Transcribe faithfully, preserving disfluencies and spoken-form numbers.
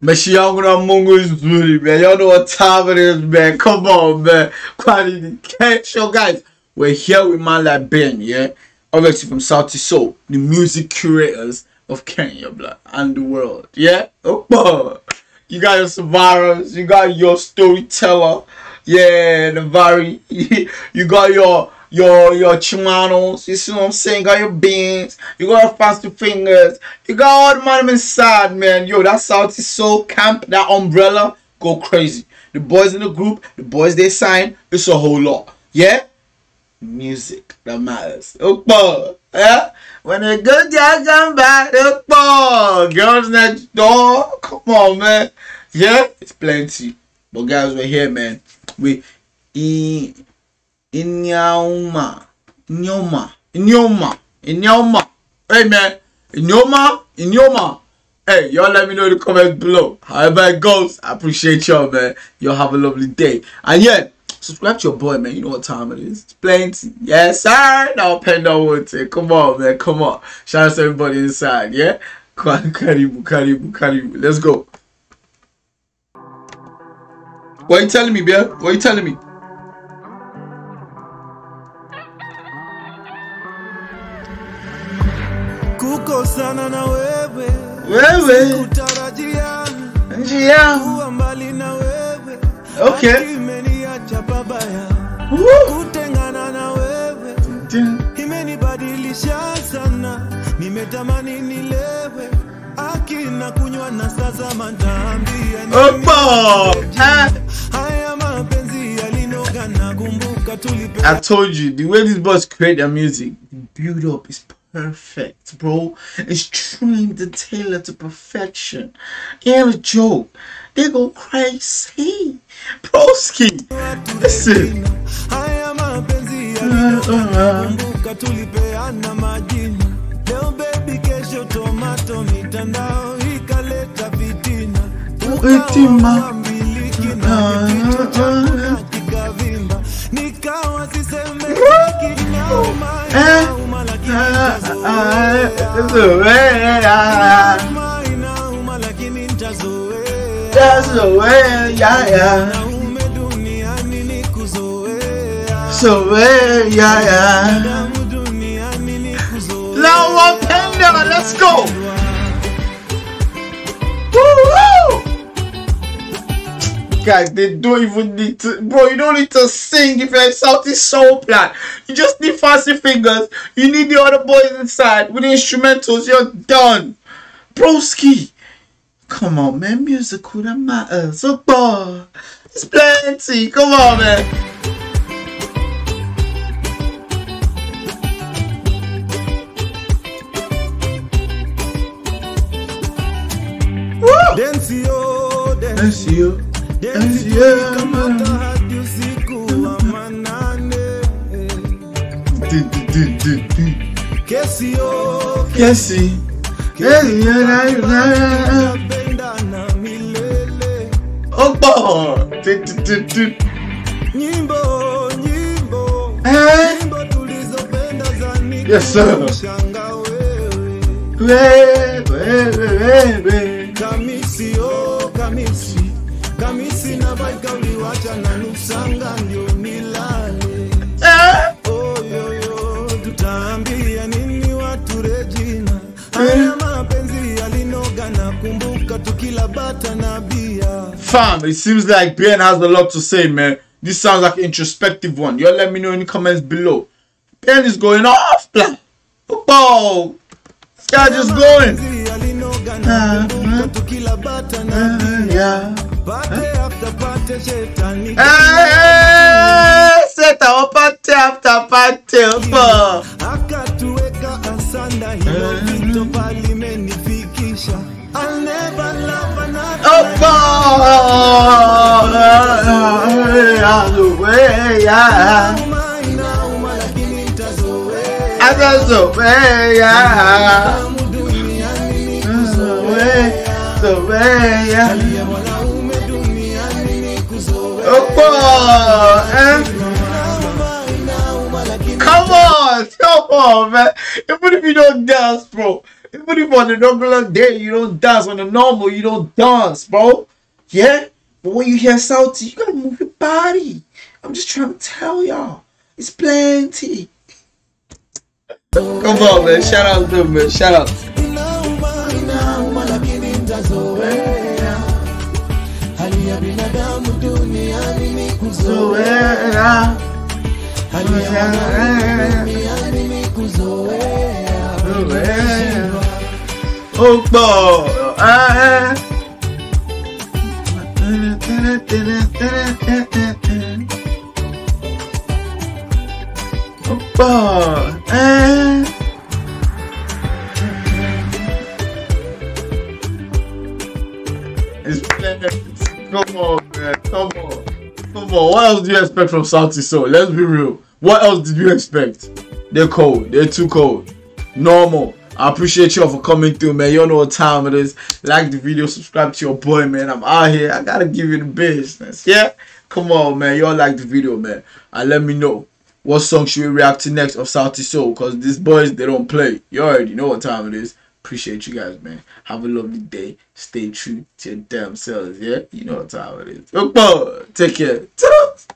Meshianguna Mungus Zuri, man. Y'all know what time it is, man. Come on, man. Quality show, guys. We're here with man like Ben, yeah. Obviously from Sauti Sol, the music curators of Kenya, blood, and the world, yeah. Oh, you got your survivors, you got your storyteller, yeah, the very, you got your your your chimanos, you see what I'm saying? Got your beans, you got your fancy fingers, you got all the money inside, man. Yo, that Sauti Sol camp, that umbrella, go crazy. The boys in the group, the boys they sign, it's a whole lot, yeah. Music that matters. Oh, yeah. When a good guy come back, oh, girls next door. Come on, man. Yeah, it's plenty. But guys, we're here, man. We in Inyoma, Inyoma, Inyoma, Inyoma. Hey, man, Inyoma, Inyoma. Hey, y'all let me know in the comments below. However it goes, I appreciate y'all, man. Y'all have a lovely day. And yeah, subscribe to your boy, man. You know what time it is. It's plenty. Yes, sir. Now, Pendo Wote. Come on, man. Come on. Shout out to everybody inside, yeah? Karibu, Karibu, Karibu. Let's go. What are you telling me, bear? What are you telling me? Kuko sana na wewe. Wewe. Kutarajia. Njia. Kuwa mbali na wewe. Okay. Kutengana na wewe imenibadilisha sana, nimetamani nilewe akina kunywa na sasa madambia haya mapenzi yalinoga na kumbuka tulipe. I told you the way these boys create their music, the build up is perfect, bro. It's trained the tailor to perfection. Yeah, a joke. They go crazy. Broski. Listen. That's the way, yeah, yeah. So way, yeah, yeah. Now one panda, let's go. Woo! Guys, they don't even need to, bro. You don't need to sing if you're a Sauti Sol plan. You just need fancy fingers. You need the other boys inside with the instrumentals. You're done, broski. Come on, man. Musical that matters. So far, it's plenty. Come on, man. Woo! Dance yo, dance yo, dance yo. Kamata hadi usiku wa manane. Kesi yo, kesi. Kesi yo, na na. Oh, Nyimbo, nyimbo, eh? nyimbo tulizopenda za nini. Yes, sir. Kamisi, oh, kamisi. Kamisi na baika uliwacha na nusanga ndio nilale. Eh? Oh, yo, yo, tutaambia nini watu Regina. Haya mapenzi yalinoga na kumbuka tukila bata na bia. Fam, it seems like Ben has a lot to say, man. This sounds like an introspective one. Y'all let me know in the comments below. Ben is going off, plan. Oh, this guy just going. Uh, uh, yeah. Hey, set our party after party. I'll never love another. Oh, way, yeah. I got so way, yeah. So way, yeah. Oh, eh? Come on, come on, man. Even if you don't dance, bro. Even Even if on a regular day you don't dance, on a normal you don't dance, bro. Yeah? But when you hear Sauti, you gotta move your body. I'm just trying to tell y'all. It's plenty. Come on, man. Shout out to them, man. Shout out. Oh, boy. Ah. Oh, boy. Ah. It's plenty. Come on, man. Come on. Come on. What else do you expect from Sauti Sol? Let's be real. What else did you expect? They're cold. They're too cold. Normal. I appreciate y'all for coming through, man. You know what time it is. Like the video, subscribe to your boy, man. I'm out here. I gotta give you the business. Yeah? Come on, man. Y'all like the video, man. And let me know what song should we react to next of Sauti Sol. Because these boys, they don't play. You already know what time it is. Appreciate you guys, man. Have a lovely day. Stay true to your damn selves, yeah? You know what time it is. Okay, take care. Ta-da!